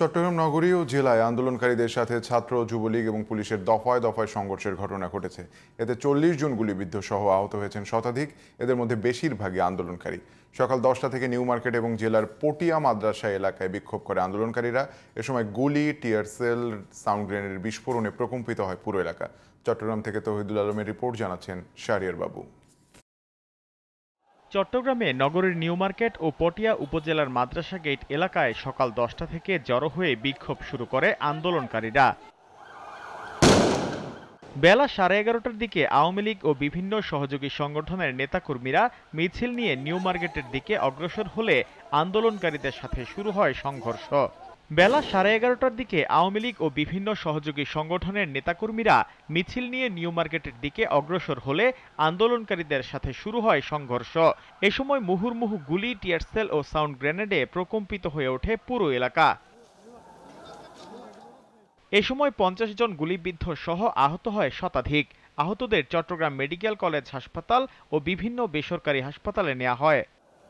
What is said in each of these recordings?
চট্টগ্রাম নগরী ও জেলায় আন্দোলনকারীদের সাথে ছাত্র যুবলীগ এবং পুলিশের দফায় দফায় সংঘর্ষের ঘটনা ঘটেছে। এতে 40 জন গুলিবিদ্ধ সহ আহত হয়েছেন শতাধিক। এদের মধ্যে বেশিরভাগই আন্দোলনকারী। সকাল 10টা থেকে নিউ মার্কেট এবং জেলার পটিয়া মাদ্রাসা এলাকায় বিক্ষোভ করে আন্দোলনকারীরা। এ সময় গুলি, টিয়ার সেল, সাউন্ড গ্রেনেডের বিস্ফোরণে প্রকম্পিত হয় পুরো এলাকা। চট্টগ্রাম থেকে তৌহিদুল আলমের রিপোর্ট, জানাচ্ছেন শাহরিয়ার বাবু। চট্টগ্রামে নগরীর নিউ মার্কেট ও পটিয়া উপজেলার মাদ্রাসা গেট এলাকায় সকাল 10টা থেকে জড়ো হয়ে বিক্ষোভ শুরু করে আন্দোলনকারীরা। বেলা 11:30টার দিকে আওয়ামী লীগ ও বিভিন্ন সহযোগী সংগঠনের নেতাকর্মীরা মিছিল নিয়ে নিউ মার্কেটের দিকে অগ্রসর হলে আন্দোলনকারীদের সাথে শুরু হয় সংঘর্ষ। বেলা 11:30টার দিকে আওয়ামী লীগ ও বিভিন্ন সহযোগী সংগঠনের নেতাকর্মীরা মিছিল নিয়ে নিউ মার্কেটের দিকে অগ্রসর হলে আন্দোলনকারীদের সাথে শুরু হয় সংঘর্ষ। এ সময় মুহুর্মুহু গুলি, টিয়ারসেল ও সাউন্ড গ্রেনেডে প্রকম্পিত হয়ে ওঠে পুরো এলাকা। এ সময় 50 জন গুলিবিদ্ধ সহ আহত হয় শতাধিক। আহতদের চট্টগ্রাম মেডিকেল কলেজ হাসপাতাল ও বিভিন্ন বেসরকারি হাসপাতালে নেওয়া হয়।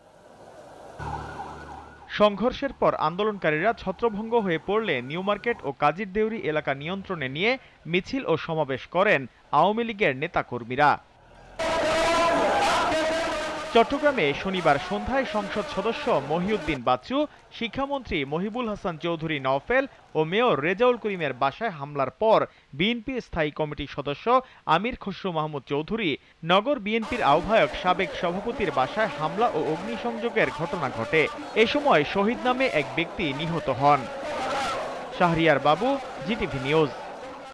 সংঘর্ষের পর আন্দোলনকারীরা ছত্রভঙ্গ হয়ে পড়লে নিউ মার্কেট ও কাজীর দেউরি এলাকা নিয়ন্ত্রণে নিয়ে মিছিল ও সমাবেশ করেন আওয়ামী লীগের নেতাকর্মীরা। চট্টগ্রামে শনিবার সন্ধ্যায় সংসদ সদস্য মহিউদ্দিন বাচ্চু, শিক্ষামন্ত্রী মহিবুল হাসান চৌধুরী নওফেল ও মেয়র রেজাউল করিমের বাসায় হামলার পর বিএনপি স্থায়ী কমিটির সদস্য আমির খসরু মাহমুদ চৌধুরী, নগর বিএনপির আহ্বায়ক সাবেক সভাপতির বাসায় হামলা ও অগ্নিসংযোগের ঘটনা ঘটে। এ সময় শহীদ নামে এক ব্যক্তি নিহত হন। শাহরিয়ার বাবু, জিটিভি নিউজ।